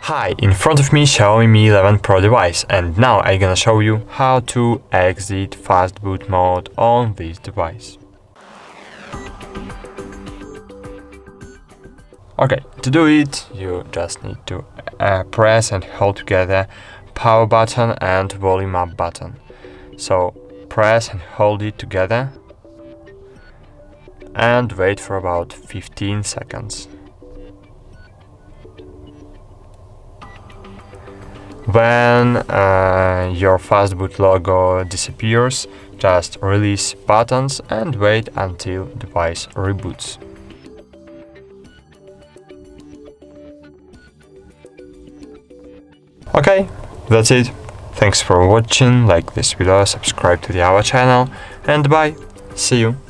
Hi, in front of me Xiaomi Mi 11 Pro device, and now I'm gonna show you how to exit Fastboot mode on this device. Okay, to do it, you just need to press and hold together power button and volume up button. So press and hold it together and wait for about 15 seconds. When your Fastboot logo disappears, just release buttons and wait until device reboots. Okay, that's it. Thanks for watching, like this video, subscribe to our channel, and bye. See you.